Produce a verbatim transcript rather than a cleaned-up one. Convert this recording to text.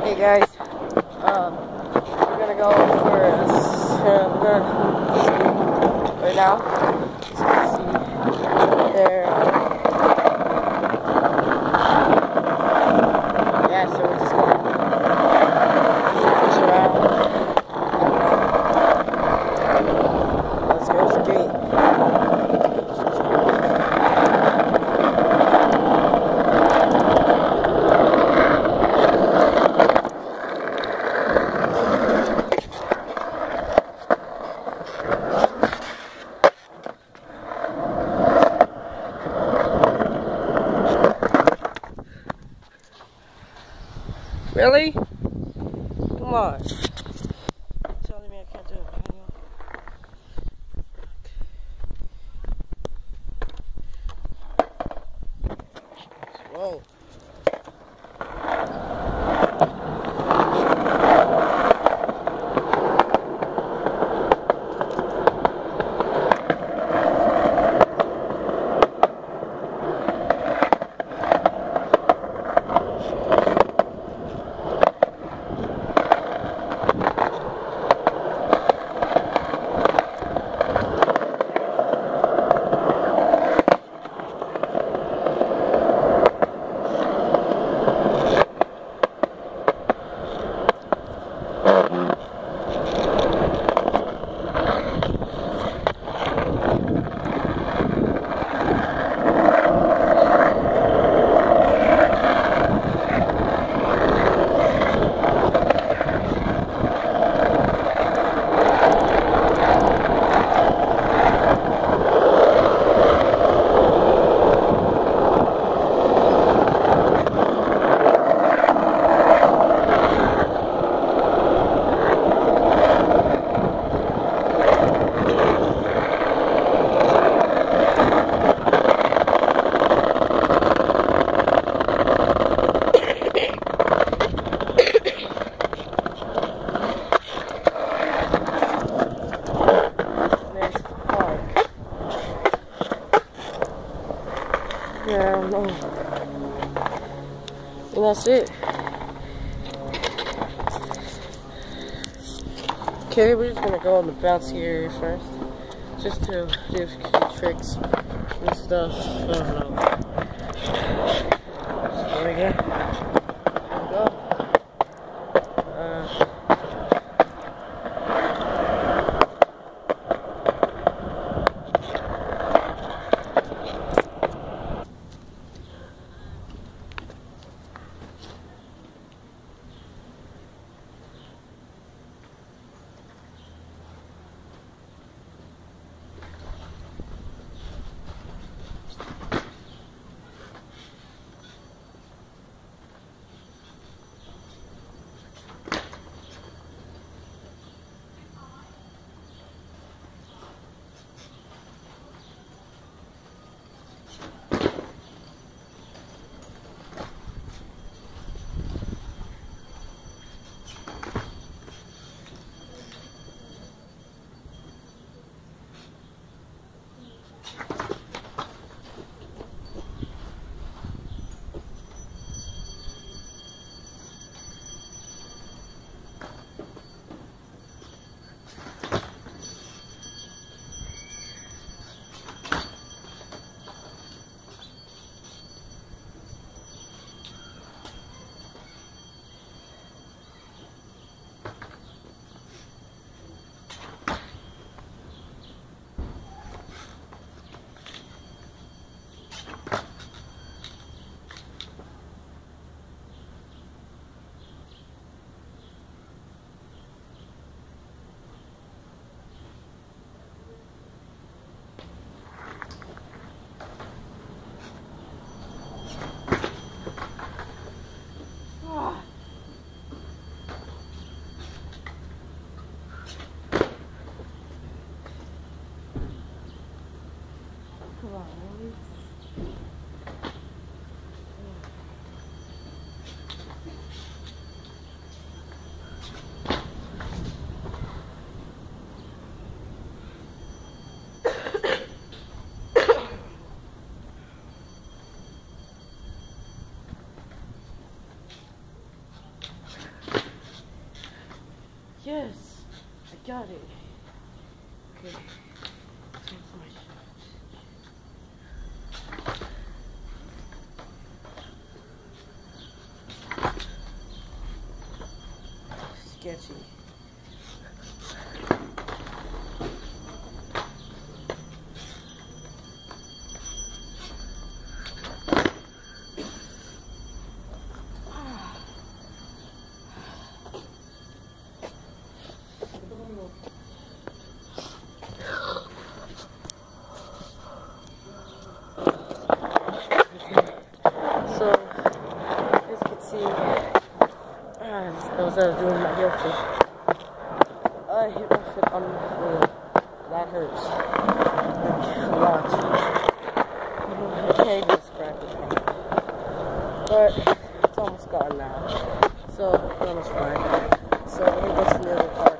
Hey guys, um, we're gonna go for a, uh, we're gonna right now. As you can see there. Yeah, so we're just gonna push around. Let's go skate. Really? Come on. You're telling me I can't do it manual? Whoa. Yeah, I don't know. And that's it. Okay, we're just gonna go on the bouncy area first. Just to do a few tricks and stuff. I don't know. So there we go. There we go. Uh, Yes, I got it. Okay. Sketchy. So, as you can see, uh, I was uh, doing my heel flip. I hit my foot on the wheel. That hurts. Like, a lot. I can't even describe the pain. But it's almost gone now. So, it's almost fine. So, let me go to the other part.